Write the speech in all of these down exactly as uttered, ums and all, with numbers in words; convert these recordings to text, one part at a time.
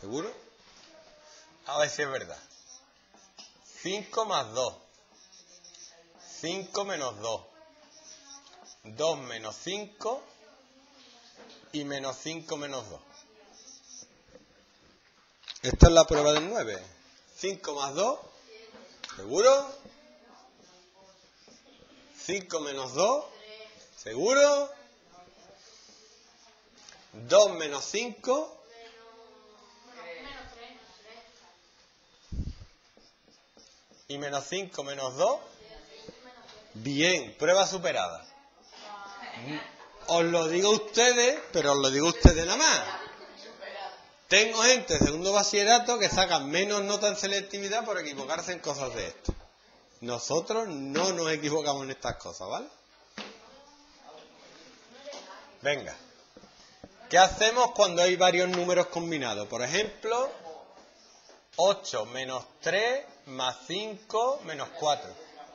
¿Seguro? A ver si es verdad. cinco más dos. cinco menos dos. dos menos cinco. Y menos cinco menos dos. Esta es la prueba del nueve. cinco más dos. ¿Seguro? cinco menos dos. ¿Seguro? dos menos cinco. Y menos cinco menos dos. Bien, prueba superada. Os lo digo a ustedes, pero os lo digo a ustedes nada más. Tengo gente de segundo bachillerato que sacan menos nota en selectividad por equivocarse en cosas de estas. Nosotros no nos equivocamos en estas cosas, ¿vale? Venga. ¿Qué hacemos cuando hay varios números combinados? Por ejemplo, ocho menos tres más cinco menos cuatro.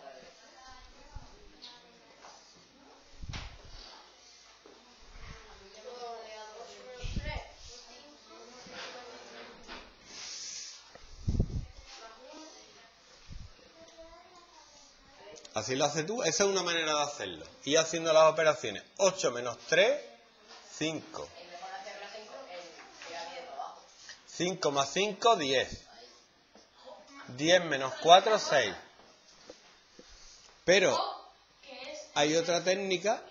Así lo haces tú. Esa es una manera de hacerlo. Y haciendo las operaciones. ocho menos tres, cinco. cinco más cinco, diez. diez menos cuatro, seis. Pero hay otra técnica.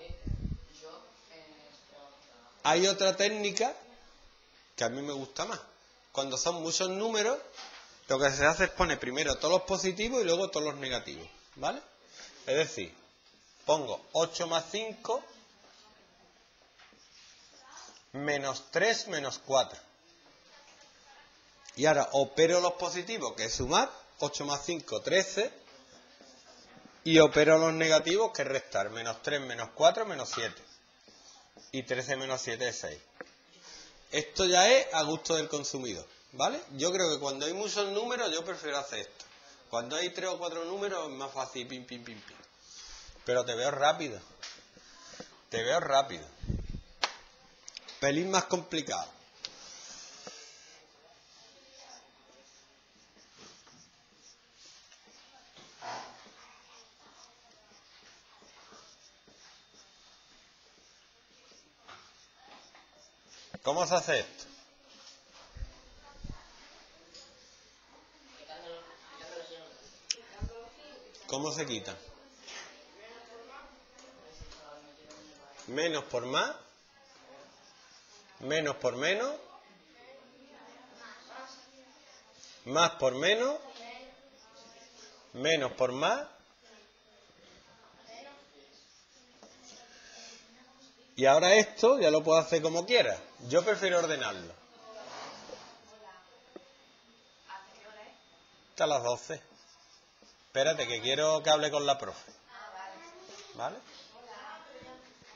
Hay otra técnica que a mí me gusta más. Cuando son muchos números, lo que se hace es poner primero todos los positivos y luego todos los negativos. ¿Vale? Es decir, pongo ocho más cinco menos tres menos cuatro. Y ahora opero los positivos, que es sumar. ocho más cinco, trece. Y opero los negativos, que es restar. Menos tres menos cuatro menos siete. Y trece menos siete es seis. Esto ya es a gusto del consumidor. ¿Vale? Yo creo que cuando hay muchos números, yo prefiero hacer esto. Cuando hay tres o cuatro números, es más fácil. Pim, pim, pim, pim. Pero te veo rápido. Te veo rápido. Pelín más complicado. ¿Cómo se hace esto? ¿Cómo se quita? Menos por más. Menos por menos. Más por menos. Menos por más. Y ahora esto ya lo puedo hacer como quiera. Yo prefiero ordenarlo. Hasta las doce. Espérate, que quiero que hable con la profe. ¿Vale?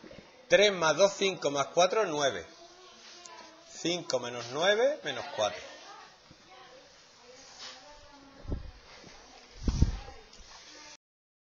tres más dos, cinco más cuatro, nueve. cinco menos nueve, menos cuatro.